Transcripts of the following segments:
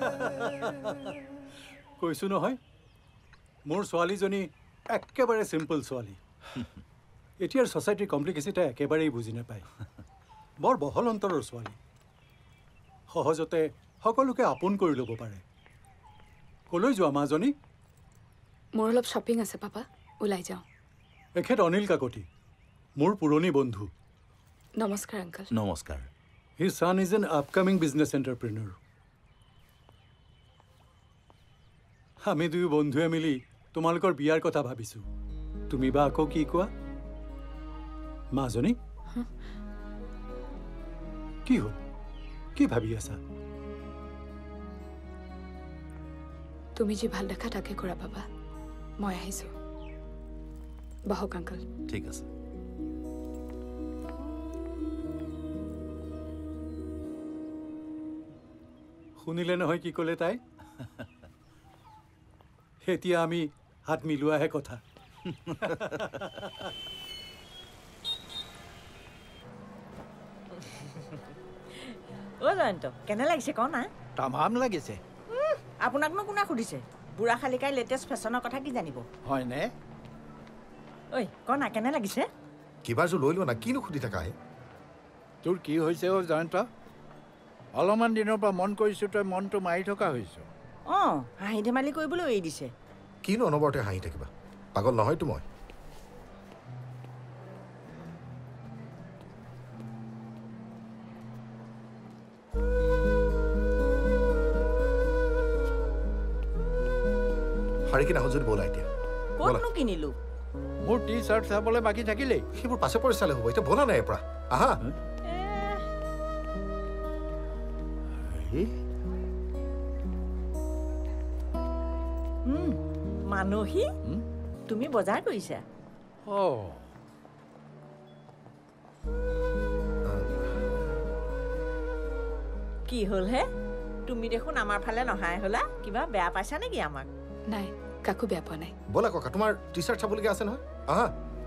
কৈছো নহয় মোৰ ছোৱালীজনী একেবাৰে সিম্পল ছোৱালী এতিয়াৰ সোসাইটিৰ কমপ্লিকেচিটা একেবাৰেই বুজি নাপায় বৰ বহল অন্তৰৰ ছোৱালী সহজতে সকলোকে আপোন কৰি ল'ব পাৰে কলৈ যোৱা মাজনী মোৰ অলপ শ্বপিং আছে পাপা ওলাই যাওঁ এখেত অনিল কাকতি মোৰ পুৰণি বন্ধু নমস্কাৰ আঙ্কল নমস্কাৰ His son is an upcoming business entrepreneur. আমি দুই বন্ধুৱে মিলি তোমালোকৰ বিয়াৰ কথা ভাবিছো তুমি বা আকৌ কি কোৱা মাজনী কি হ'ল কি ভাবি আছা তুমি যি ভাল দেখা তাকে কৰা বাবা মই আহিছো বহক আঙ্কল ঠিক আছে শুনিলে নহয় কি ক'লে তাই এতিয়া আমি হাত মিলোৱাহে কথা ও জয়ন্ত কেনে লাগিছে ক না তামাম লাগিছে আপোনাকনো কোনে সুধিছে বুঢ়া খালিকাই লেটেষ্ট ফেশ্বনৰ কথা কি জানিব হয়নে ঐ ক না কেনে লাগিছে কিবা জো লৈ লোৱা না কিনো সুধি থাকা হে তোৰ কি হৈছে অ জয়ন্ত অলপমান দিনৰ পৰা মন কৰিছো তই মনটো মাৰি থকা হৈছ হাঁহি ধেমালি কৰিবলৈ এৰি দিছে কিনো অনবৰতে হাঁহি থাকিবা পাগল নহয়তো মই শাৰী কিনা হ'ল যদি ব'লা এতিয়া ক'তনো কিনিলো মোৰ টি চাৰ্ট চাবলৈ বাকী থাকিলেই সেইবোৰ পাছে পৰি চালে হ'ব এতিয়া ব'লা নাই এপৰা আহা মানসী তুমি বজাৰ কৰিছা কি হ'ল হে তুমি দেখোন আমাৰ ফালে নহাই হলা কিবা বেয়া পাইছা নেকি আমাক নাই কাকো বেয়া পোৱা নাই ব'লা ককা তোমাৰ টি চাৰ্ট চাবলগীয়া আছে নহয় আহা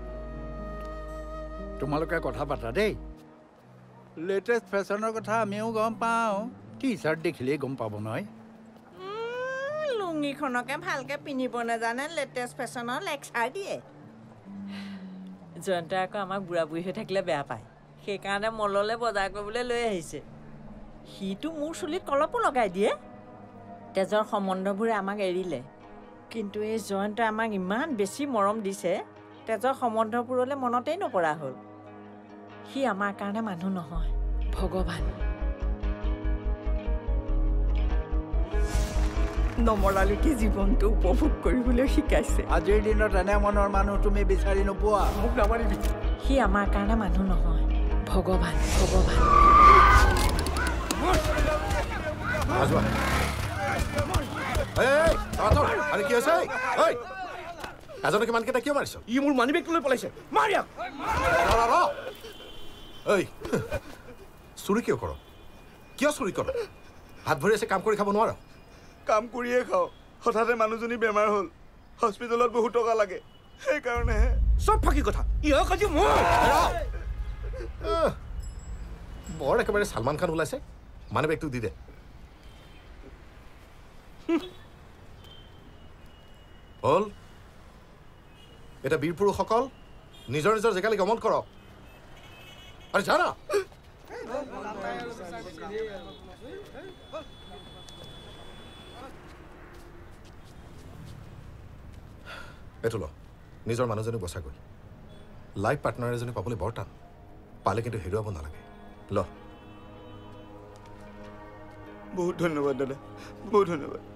তোমালোকে কথা পাতা দেই লেটেষ্ট ফেশ্বনৰ কথা আমিও গম পাওঁ টি চাৰ্ট দেখিলেই গম পাব নহয় লুঙিখনকে ভালকে পিন্ধিব নাজানে লেটেষ্ট ফেশ্বনৰ লেকচাৰ দিয়ে জয়ন্তই আকৌ আমাক বুঢ়া বুঢ়ী হৈ থাকিলে বেয়া পায় সেইকাৰণে মললৈ বজাৰ কৰিবলৈ লৈ আহিছে সিটো মোৰ চুলিত কলপো লগাই দিয়ে তেজৰ সম্বন্ধবোৰে আমাক এৰিলে কিন্তু এই জয়ন্তই আমাক ইমান বেছি মৰম দিছে তেজৰ সম্বন্ধবোৰলৈ মনতেই নপৰা হ'ল সি আমাৰ কাৰণে মানুহ নহয় ভগৱান নমৰালৈকে জীৱনটো উপভোগ কৰিবলৈ শিকাইছে আজিৰ দিনত এনে মনৰ মানুহ তুমি বিচাৰি নোপোৱা মোক নামাৰিবি সি আমাৰ কাৰণে মানুহ নহয় ভগৱান ভগৱান আরে কি আছে এজনে কিমান কেটা কিয় মাৰিছ ই মোৰ মানি বেগটো লৈ পলাইছে মাৰিয়াক এই চুৰি কিয় কৰ কিয় চুৰি কৰ হাত ভৰি আছে কাম কৰি খাব নোৱাৰ কাম কৰিয়ে খাওঁ হঠাতে মানুহজনী বেমাৰ হ'ল হস্পিটেলত বহুত টকা লাগে সেইকাৰণে চব ফাঁকি কথা ইহক আজি মোৰ বৰ একেবাৰে সালমান খান ওলাইছে মানি বেগটো দি দে হল এটা বীর পুরুষসকল নিজৰ নিজৰ জেগালৈ গমন কৰক আরে জানা এটো ল নিজৰ মানুহজনী বচাগৈ লাইফ পাৰ্টনাৰ এজনী পাবলৈ বৰ টান পালে কিন্তু হেৰুৱাব নালাগে ল বহুত ধন্যবাদ দাদা বহুত ধন্যবাদ